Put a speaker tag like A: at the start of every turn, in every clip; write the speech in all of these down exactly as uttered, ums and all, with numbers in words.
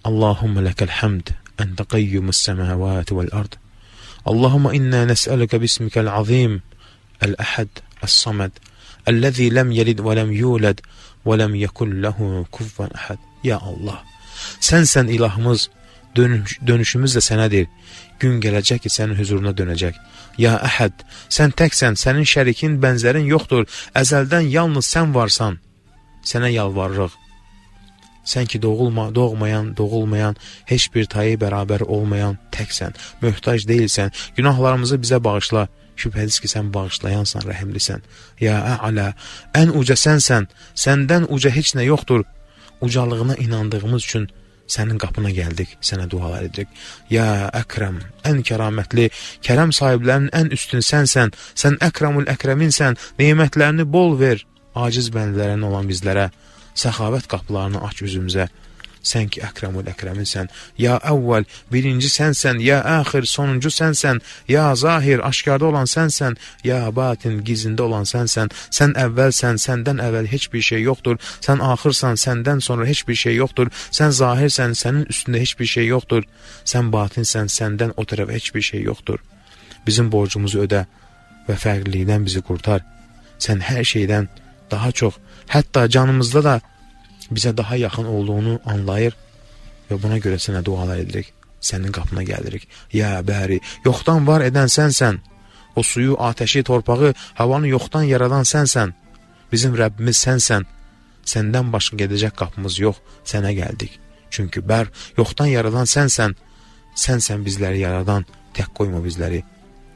A: Allahümme lekel hamd ente qayyumus semavati vel ard. Allahümme inna nes'aluke bismikel azim el-ahad es-samed ellezî lem yelid ve lem yulad ve lem yekun lehu kufuven ahad. Ya Allah, sensen ilahımız, dönüş, dönüşümüz de senedir. Gün gelecek ki senin huzuruna dönecek. Ya Ahad, sen teksen, senin şərikin, benzerin yoktur. Ezelden yalnız sen varsan. Sənə yalvarırıq. Sen ki doğulma, doğmayan, doğulmayan, heç bir tayı beraber olmayan teksen, möhtac değilsen, günahlarımızı bize bağışla. Şüphesiz ki sen bağışlayansan, rəhimlisən. Ya A'la, en uca sensen, senden uca heç ne yoktur. Ucalığına inandığımız için senin qapına geldik, sənə dualar edirik. Ya Əkrəm, en kəramətli, kərəm sahiblərinin en üstün sensen, sen Əkrəmül Əkrəminsən, nimətlərini bol ver, aciz bəndələrin olan bizlərə, səxavət qapılarını aç üzümüzə. Sen ki Əkrəmül Əkrəminsən, ya əvvəl, birinci sensen, ya əxir, sonuncu sensen, ya zahir, aşkarda olan sensen, ya batin, gizində olan sensen, sen əvvəlsən, səndən əvvəl heç bir şey yoktur, sen axırsan, səndən sonra heç bir şey yoktur, sen zahirsən, sənin üstündə heç bir şey yoktur, sen batinsən, səndən o tərəf heç bir şey yoktur. Bizim borcumuzu ödə və fərqlilikdən bizi qurtar. Sen hər şeydən daha çox, hətta canımızda da bize daha yakın olduğunu anlayır ve buna göre sana dualar edirik. Senin kapına gelirik. Ya Bari, yoktan var eden sensen. O suyu, ateşi, torpağı, havanı yoktan yaradan sensen. Bizim Rabbimiz sensen. Senden başka gidecek kapımız yok. Sana geldik. Çünkü ber, yoktan yaradan sensen. Sensen bizleri yaradan. Tek koyma bizleri.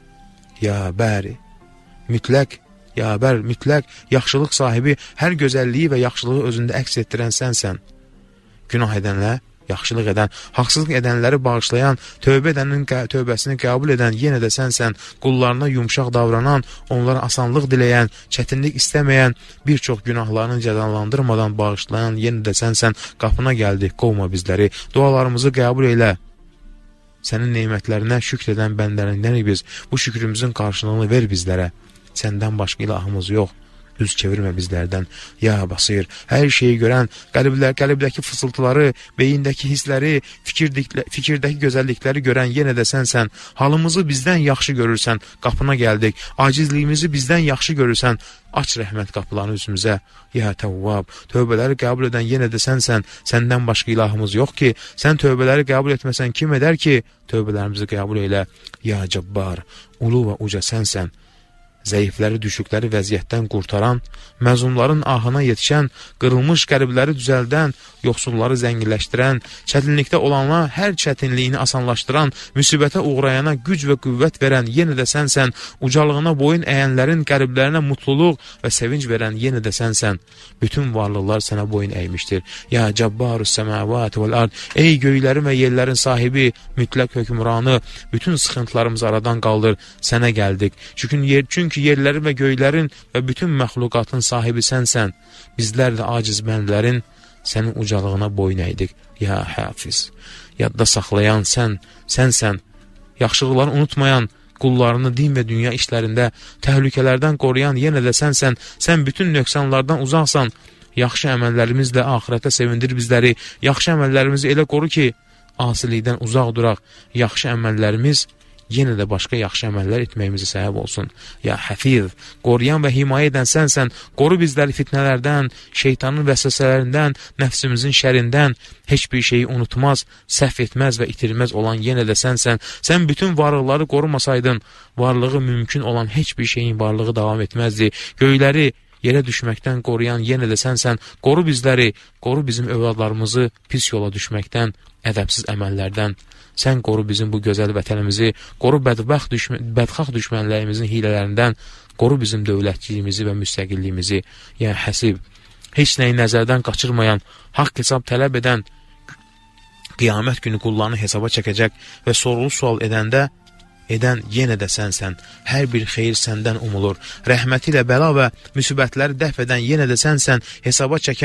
A: Ya Bari, mütlak. Ya bər, mütləq, yaxşılıq sahibi, hər gözəlliyi və yaxşılığı özündə əks etdirən sənsən. Günah edənlə, yaxşılıq edən, haqsızlıq edənləri bağışlayan, tövbə edənin tövbəsini qəbul edən yenə də sənsən. Qullarına yumşaq davranan, onlara asanlıq diləyən, çətinlik istəməyən, bir çox günahlarını cəzalandırmadan bağışlayan yenə də sənsən. Qapına gəldik, qovma bizləri, dualarımızı qəbul elə. Sənin neymətlərinə şükr edən bəndələrindən biz, bu şükrümüzün qarşılığını ver bizlərə. Senden başka ilahımız yok. Üz çevirme bizlerden. Ya Basir, her şeyi gören, kalbler, kalbdeki fısıltıları, beyindeki hisleri, fikirdeki güzellikleri gören yine de sensen. Halımızı bizden yaxşı görürsen, kapına geldik. Acizliğimizi bizden yaxşı görürsen, aç rəhmət kapılarını üstümüze. Ya Tevvab, tövbeleri kabul eden yine de sensen. Senden başka ilahımız yok ki. Sen tövbeleri kabul etmesen kim eder ki? Tövbelerimizi kabul eyle. Ya Cabbar, ulu ve uca sensen. Zəifləri, düşükləri vəziyyətdən qurtaran, məzlumların ahına yetişən, qırılmış qəlbləri düzəldən, yoxsulları zənginləşdirən, çətinlikdə olanlar hər çətinliyini asanlaşdıran, müsibətə uğrayana güc və qüvvət verən yenə də sənsən, ucalığına boyun əyənlərin qəlblərinə mutluluq və sevinç verən yenə də sənsən. Bütün varlıqlar sənə boyun əymişdir. Ya Cabbarus semavati vel ard, ey göylərin və yerlərin sahibi, mütləq hökmranı, bütün sıxıntılarımızı aradan qaldır, sənə gəldik. Çünki yer, çünki yerlərin və göylərin və bütün məxluqatın sahibi sənsən. Bizlər də aciz bəndlərin sənin ucalığına boyun əydik. Ya Hafiz, yadda saxlayan sən, sənsən. Yaxşılıqları unutmayan, qullarını din və dünya işlərində təhlükələrdən qoruyan yenə də sənsən. Sən bütün nöqsanlardan uzaqsan. Yaxşı əməllərimizlə axirətə sevindir bizləri. Yaxşı əməllərimizi elə qoru ki, asilikdən uzaq duraq. Yaxşı əməllərimiz yenə də başqa yaxşı əməllər etməyimizi səbəb olsun. Ya Həfiz, qoruyan və himayə edən sənsən. Qoru bizləri fitnələrdən, şeytanın vəsvəsələrindən, nəfsimizin şərindən. Heç bir şeyi unutmaz, səhv etməz və itirməz olan yenə də sənsən. Sən bütün varlıqları qorumasaydın, varlığı mümkün olan heç bir şeyin varlığı davam etməzdi. Göyləri yerə düşməkdən qoruyan yenə də sənsən. Qoru bizləri, qoru bizim övladlarımızı pis yola düşməkdən, ədəbsiz əməllərdən. Sən qoru bizim bu gözəl vətənimizi, qoru bədbəxt düşmə, bədxax düşmənlərimizin hilələrindən, qoru bizim dövlətçiliyimizi və müstəqilliyimizi. Yəni Həsib, heç nəyi nəzərdən qaçırmayan, haqq hesab tələb edən, qiyamət günü qullarını hesaba çəkəcək və sorulu sual edəndə, edən yenə də sənsən. Hər bir xeyir səndən umulur. Rəhməti ilə bəla və müsibətləri dəf edən yenə də sənsən. Hesaba çəkən,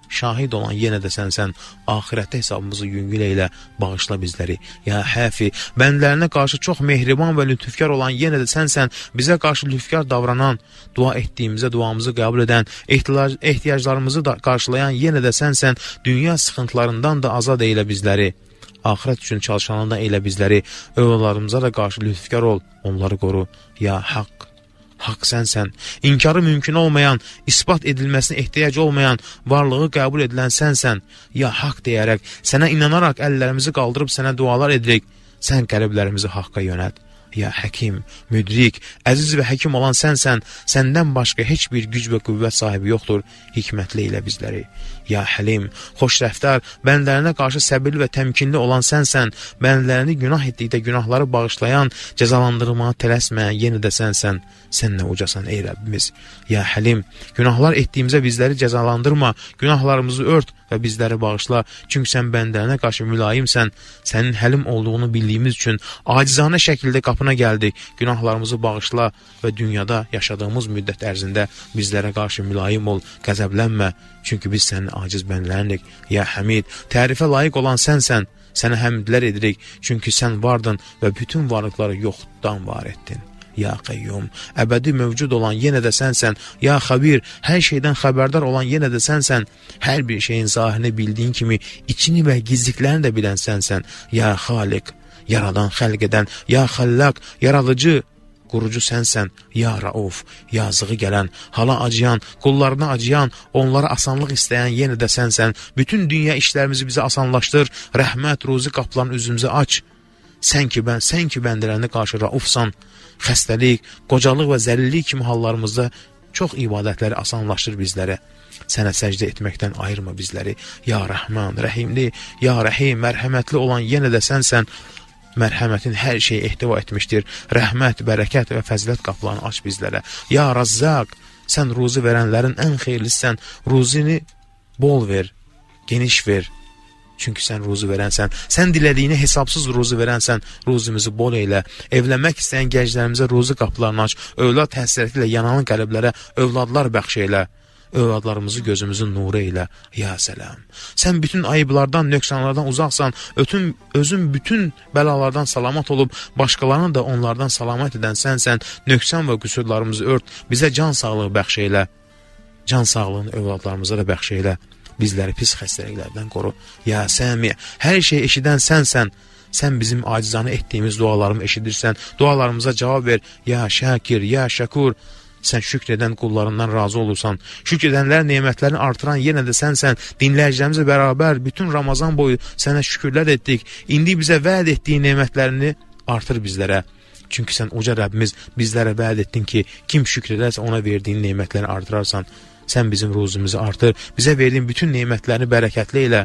A: şahid olan yenə də sənsən. Ahirətdə hesabımızı yüngül elə, bağışla bizləri. Ya Həfi, bəndələrinə qarşı çox mehriban və lütufkar olan yenə də sənsən. Bizə qarşı lütufkar davranan, dua etdiyimizə duamızı qəbul edən, ehtiyaclarımızı da qarşılayan yenə də sənsən. Dünya sıxıntılarından da azad eylə bizləri. Ahirət üçün çalışandan da eylə bizləri. Övladlarımıza da qarşı lütufkar ol, onları qoru. Ya Haqq, Haqq sənsən, inkarı mümkün olmayan, ispat edilməsinə ehtiyac olmayan, varlığı qəbul edilən sənsən. Ya Haqq deyərək, sənə inanaraq əllərimizi qaldırıb sənə dualar edirik. Sən qəlblərimizi Haqqa yönət. Ya Həkim, müdrik, əziz və həkim olan sənsən. Səndən başqa heç bir güc və qüvvət sahibi yoxdur. Hikmətli elə bizləri. Ya Həlim, xoş rəftar, bəndələrinə qarşı səbirli və təmkinli olan sənsən. Bəndələrini günah etdikdə günahları bağışlayan, cəzalandırmağa tələsməyən yenə də sənsən. Sən nə ucasan ey Rəbbimiz. Ya Həlim, günahlar etdiyimizə bizləri cəzalandırma, günahlarımızı ört və bizləri bağışla. Çünki sən bəndələrinə qarşı mülayimsən. Sənin həlim olduğunu bildiyimiz üçün acizanə şəkildə qapına gəldik. Günahlarımızı bağışla və dünyada yaşadığımız müddət ərzində bizlərə qarşı mülayim ol, qəzəblənmə. Çünki biz sənin aciz bəndələrindik. Ya Həmid, tərifə layiq olan sənsən. Sənə həmdlər edirik. Çünki sən vardın və bütün varlıqları yoxdan var etdin. Ya Qayyum, əbədi mövcud olan yenə də sənsən. Ya Xabir, hər şeydən xəbərdar olan yenə də sənsən. Hər bir şeyin zahirini bildiyin kimi içini və gizliklərini də bilən sənsən. Ya Xaliq, yaradan, xəlq edən. Ya Xallaq, yaradıcı, qurucu sənsən. Ya Rauf, yazığı gələn, hala acıyan, qullarına acıyan, onlara asanlıq istəyən yenə də sənsən. Bütün dünya işlərimizi bizə asanlaşdır. Rəhmət, ruzi qapılarını üzümüzə aç. Sən ki, bən, sən ki bəndələrinə qarşı raufsan. Xəstəlik, qocalıq və zəlillik kimi hallarımızda çox ibadətləri asanlaşdır bizlərə. Sənə səcdə etməkdən ayırma bizləri. Ya Rəhman, Rəhimli, Ya Rəhim, mərhəmətli olan yenə də sənsən. Mərhəmətin hər şeyi ehtiva etmişdir. Rəhmət, bərəkət və fəzilət qapılarını aç bizlərə. Ya Razzaq, sən ruzi verənlərin ən xeyirlisən. Ruzini bol ver, geniş ver. Çünki sən ruzi verənsən. Sən dilədiyini hesabsız ruzi verənsən. Ruzimizi bol eylə. Evlənmək istəyən gənclərimizə ruzi qapılarını aç. Övlad həsrəti ilə yanan qəlblərə övladlar bəxş eylə. Övladlarımızı gözümüzün nuru eylə. Ya Səlam. Sən bütün ayıblardan, nöqsanlardan uzaqsan. Ötün, özün bütün bəlalardan salamat olub, başqalarını da onlardan salamat edən sənsən. Nöqsan və qüsurlarımızı ört. Bizə can sağlığı bəxş eylə. Can sağlığını övladlarımıza da bəxş eylə. Bizləri pis xəstəliklərdən qoru. Ya Səmi, hər şey eşidən sənsən. Sən bizim acizanə etdiyimiz dualarımı eşidirsən. Dualarımıza cavab ver. Ya Şakir, Ya Şəkur. Sən şükr edən qullarından razı olursan. Şükr edənlər nemətlərini artıran yenə də sənsən. Dinləyicilərimizlə bərabər bütün Ramazan boyu sənə şükürlər etdik. İndi bizə vəd etdiyi nemətlərini artır bizlərə. Çünki sən uca Rəbbimiz bizlərə vəd etdin ki, kim şükr edərsə ona verdiyin nemətləri artırarsan. Sən bizim ruzumuzu artır, bizə verdiyin bütün nemətlərini bərəkətli elə.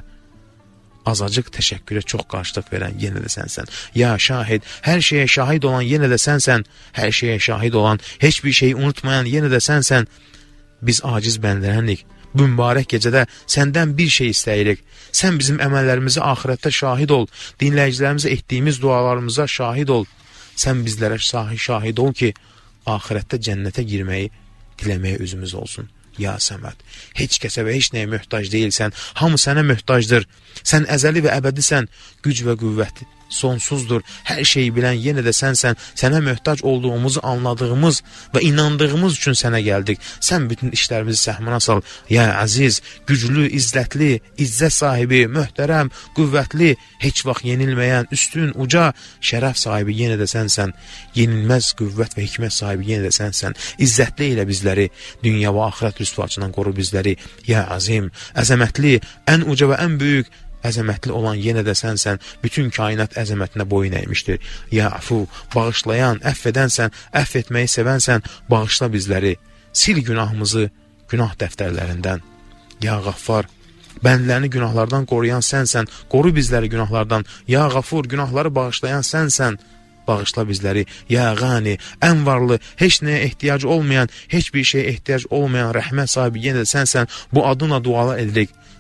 A: Azacıq təşəkkürə çox qarşılıq verən yenə də sənsən. Ya Şahid, hər şeyə şahid olan yenə də sənsən. Hər şeyə şahid olan, heç bir şeyi unutmayan yenə də sənsən. Biz aciz bəndələrik. Bu mübarək gecədə səndən bir şey istəyirik. Sən bizim əməllərimizi axirətdə şahid ol. Dinləyicilərimizə etdiyimiz dualarımıza şahid ol. Sən bizlərə şahid ol ki, axirətdə cənnətə girməyi, diləməyə üzümüz olsun. Ya Səməd, heç kəsə və heç nəyə möhtac deyilsən, hamı sənə möhtacdır. Sən əzəli və əbədisən, güc və qüvvət sonsuzdur. Hər şeyi bilən yenə də sənsən. Sənə möhtac olduğumuzu anladığımız və inandığımız üçün sənə gəldik. Sən bütün işlərimizi səhmana sal. Ya əziz, güclü, izzətli, izzət sahibi, möhtərəm, qüvvətli, heç vaxt yenilməyən, üstün, uca, şərəf sahibi yenə də sənsən. Yenilməz qüvvət və hikmət sahibi yenə də sənsən. İzzətli elə bizləri, dünya və axirət rüsvaçından qoru bizləri. Ya əzim, əzəmətli, ən uca və ən böyük, əzəmətli olan yenə də sənsən. Bütün kainat əzəmətinə boyun əymişdir. Ya Afu, bağışlayan, əff edənsən, əff etməyi sevənsən, bağışla bizləri. Sil günahımızı günah dəftərlərindən. Ya Qaffar, bəndlərini günahlardan qoruyan sənsən, qoru bizləri günahlardan. Ya Qafur, günahları bağışlayan sənsən, bağışla bizləri. Ya Qani, ən varlı, heç nəyə ehtiyacı olmayan, heç bir şeyə ehtiyac olmayan rəhmət sahibi yenə də sənsən. Bu adına dualar edirik.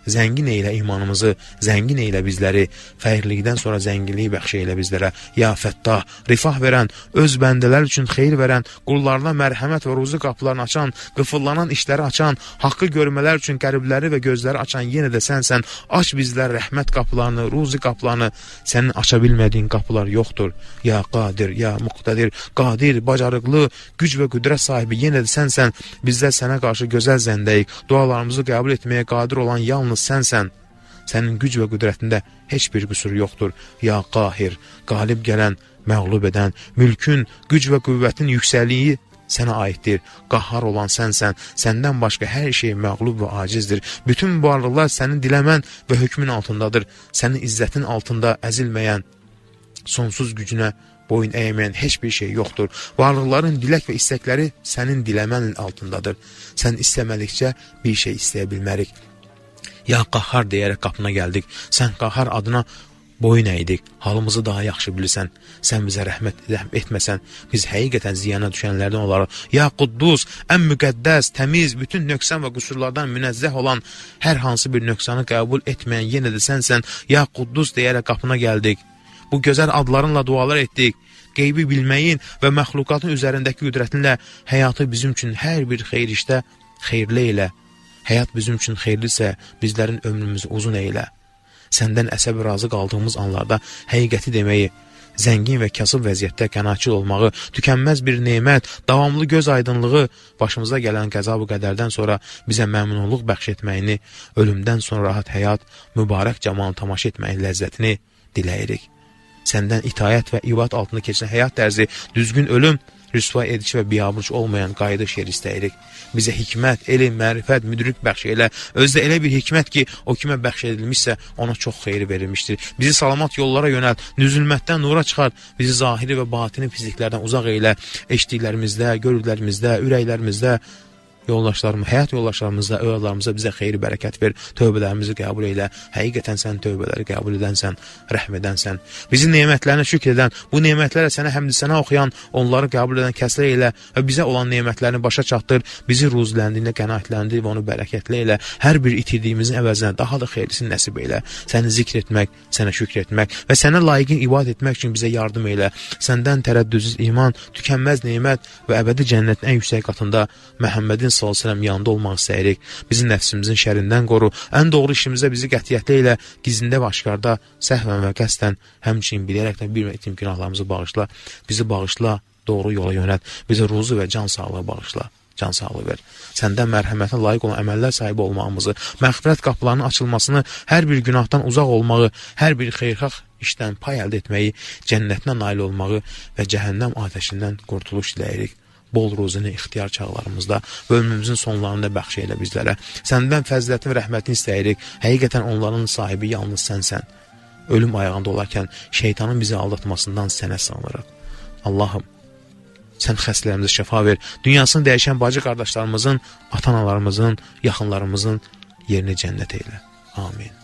A: zəngin eylə imanımızı, zəngin eylə bizləri, fəqirlikdən sonra zənginliyi bəxş eylə bizlərə. Ya Fəttah, rifah verən, öz bəndələr üçün xeyir verən, qullarına mərhəmət və ruzi qapılarını açan, qıfıllanan işləri açan, haqqı görmələr üçün qəlbləri və gözləri açan yenə də sənsən. Aç bizlər rəhmət qapılarını, ruzi qapılarını. Sənin aça bilmədiyin qapılar yoxdur. Ya Qadir, ya Muqtadir, qadir, bacarıqlı, güc və qüdrət sahibi yenə də sənsən. Bizlər sənə qarşı gözəl zəndəyik. Dualarımızı qəbul etməyə qadir olan yalnız sənsən. Sənin güc və qüdrətində heç bir qüsur yoxdur. Ya Qahir, qalib gələn, məğlub edən, mülkün, güc və qüvvətin yüksəkliyi sənə aiddir. Qahhar olan sənsən. Səndən başqa hər şey məğlub və acizdir. Bütün varlıqlar sənin diləmən və hökmün altındadır. Sənin izzətin altında əzilməyən, sonsuz gücünə boyun əyməyən heç bir şey yoxdur. Varlıqların dilək və istəkləri sənin diləmənin altındadır. Sən istəmədikcə bir şey istəyə bilmərik. Ya Qahhar deyərək qapına gəldik. Sən Qahhar adına boyun əydik. Halımızı daha yaxşı bilirsən. Sən bizə rəhmət etməsən, biz həqiqətən ziyana düşənlərdən olarıq. Ya Quddus, ən müqəddəs, təmiz, bütün nöqsan və qüsurlardan münəzzəh olan, hər hansı bir nöqsanı qəbul etməyən yenə də sənsən. Ya Quddus deyərək qapına gəldik. Bu gözəl adlarınla dualar etdik. Qeybi bilməyin və məxluqatın üzərindəki qüdrətinlə həyatı bizim üçün hər bir xeyir işdə xeyirli elə. Həyat bizim üçün xeyirlisə, bizlərin ömrümüzü uzun eylə. Səndən əsəbi razı qaldığımız anlarda həqiqəti deməyi, zəngin və kasıb vəziyyətdə qənaətçil olmağı, tükənməz bir nemət, davamlı göz aydınlığı, başımıza gələn qəza-bu qədərdən sonra bizə məmnunluq bəxş etməyini, ölümdən sonra rahat həyat, mübarək camalını tamaşa etməyin ləzzətini diləyirik. Səndən itayət və ibad altında keçən həyat tərzi, düzgün ölüm, rüsva edici və biabırç olmayan qayıdış yer istəyirik. Bizə hikmət, elm, mərifət, müdrik bəxş elə. Özdə elə bir hikmət ki, o kimə bəxş edilmişsə, ona çox xeyri verilmişdir. Bizi salamat yollara yönəlt, nüzülmətdən nura çıxart, bizi zahiri və batini pisliklərdən uzaq eylə, eşitdiklərimizdə, görürlərimizdə, ürəklərimizdə, yoldaşlarımız, həyat yoldaşlarımızda, övladlarımıza bizə xeyri bərəkət ver, tövbələrimizi qəbul elə. Həqiqətən sən tövbələri qəbul edənsən, rəhm edənsən. Bizi nemətlərinə şükr edən, bu nemətlərlə sənə həmd sənə oxuyan, onları qəbul edən kəslər elə və bizə olan nemətlərini başa çatdır, bizi ruziləndiyində qənaətləndir və onu bərəkətlə elə. Hər bir itirdiyimizin əvəzinə daha da xeyrisini nəsib elə. Səni zikr etmək, sənə şükr etmək və sənə layiqin ibadət etmək üçün bizə yardım elə. Səndən tərəddüdsüz iman, tükənməz nemət və əbədi cənnətin ən yüksək qatında Məhəmmədin sallallahu əleyhi və səlləm yanında olmaq istəyirik. Bizi nəfsimizin şərindən qoru. Ən doğru işimizə bizi qətiyyətlə ilə, gizlində və aşkarda, səhvən və qəsdən, həmçinin bilərəkdən bir etdiyim günahlarımızı bağışla. Bizi bağışla, doğru yola yönət. Bizi ruzu və can sağlığı bağışla. Can sağlığı ver. Səndən mərhəmətə layiq olan əməllər sahibi olmağımızı, məğfirət qapılarının açılmasını, hər bir günahdan uzaq olmağı, hər bir xeyirxah işdən pay əldə etməyi, cənnətinə nail olmağı və cəhənnəm atəşindən qurtuluş diləyirik. Bol ruzunu ixtiyar çağlarımızda və ömrümüzün sonlarında bəxş elə bizlərə. Səndən fəzilətin və rəhmətini istəyirik. Həqiqətən onların sahibi yalnız sənsən. Ölüm ayağında olarkən şeytanın bizi aldatmasından sənə sığınırıq. Allahım, sən xəstələrimizə şəfa ver. Dünyasını dəyişən bacı qardaşlarımızın, ata-analarımızın, yaxınlarımızın yerini cənnət eylə. Amin.